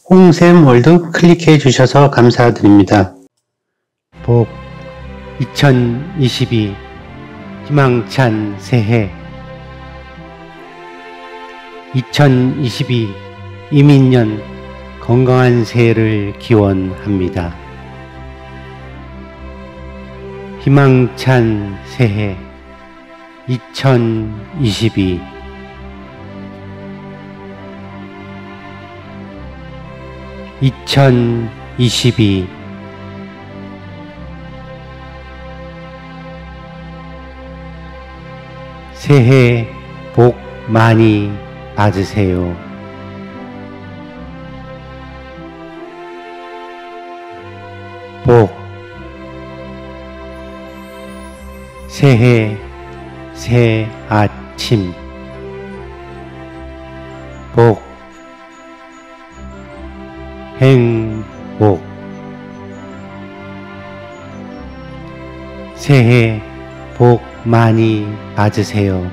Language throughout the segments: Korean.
홍샘월드 클릭해 주셔서 감사드립니다. 복 2022 희망찬 새해 2022 이민년 건강한 새해를 기원합니다. 희망찬 새해 2022 2022 새해 복 많이 받으세요. 복 새해 새 아침 복 행복 새해 복 많이 받으세요.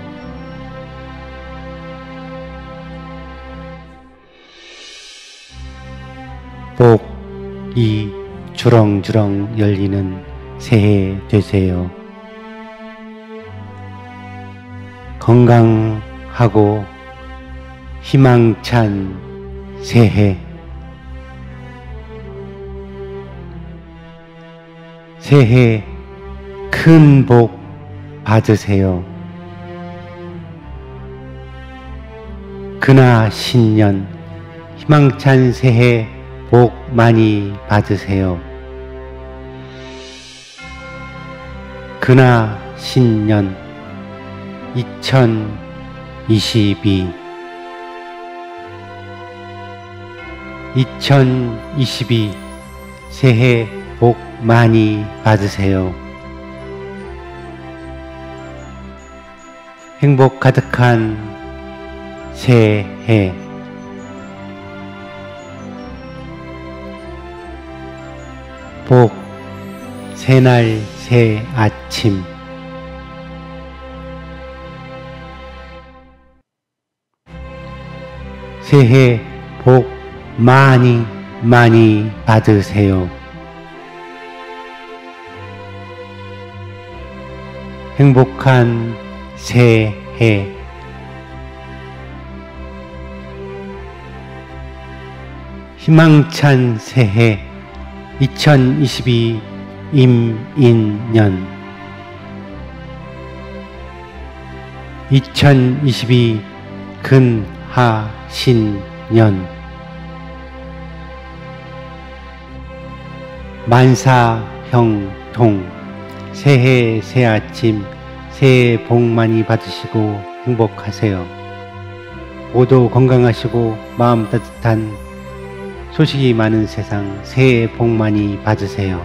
복이 주렁주렁 열리는 새해 되세요. 건강하고 희망찬 새해 새해 큰 복 받으세요. 그나 신년 희망찬 새해 복 많이 받으세요. 그나 신년 2022 새해 복 많이 받으세요. 행복 가득한 새해 복 새날 새 아침 새해 복 많이 받으세요. 행복한 새해 희망찬 새해 2022 임인년 2022 근하신년 만사형통 새해 새아침 새해 복 많이 받으시고 행복하세요. 모두 건강하시고 마음 따뜻한 소식이 많은 세상 새해 복 많이 받으세요.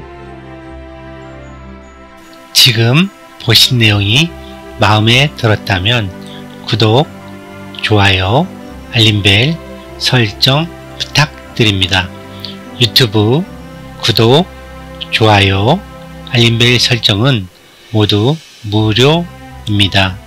지금 보신 내용이 마음에 들었다면 구독, 좋아요, 알림벨 설정 부탁드립니다. 유튜브 구독, 좋아요, 알림벨 설정은 모두 무료입니다.